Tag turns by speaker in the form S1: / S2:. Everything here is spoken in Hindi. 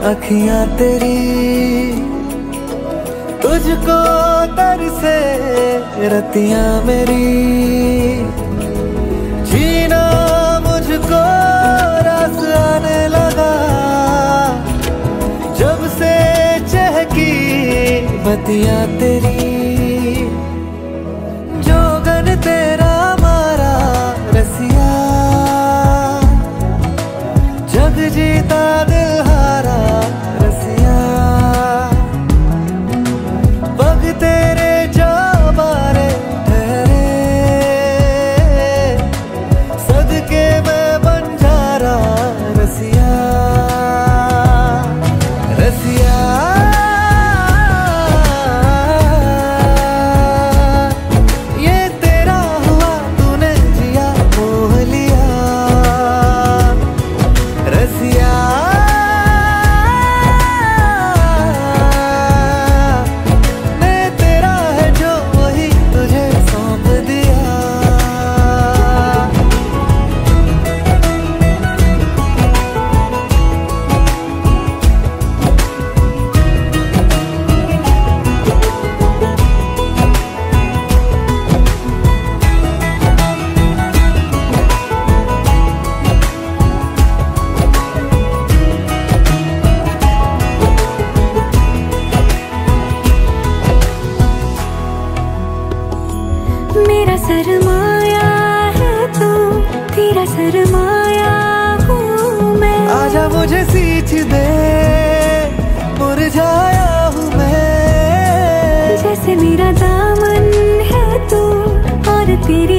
S1: अखियां तेरी तुझको तरसे रतियां मेरी, जीना मुझको रास आने लगा जब से चहकी बतियां तेरी। जोगन तेरा मारा रसिया, जग जीता दिल हारा रसिया, पग तेरे जा मारे ठहरे, सदके मैं बंजारा रसिया रसिया। ये तेरा हुआ तूने जिया मोह लिया रसिया।
S2: मेरा सरमाया है तू, तेरा सरमाया हूँ मैं।
S1: आजा मुझे सींच दे, मुरझाया हूँ मैं।
S2: जैसे मेरा दामन है तू और तेरी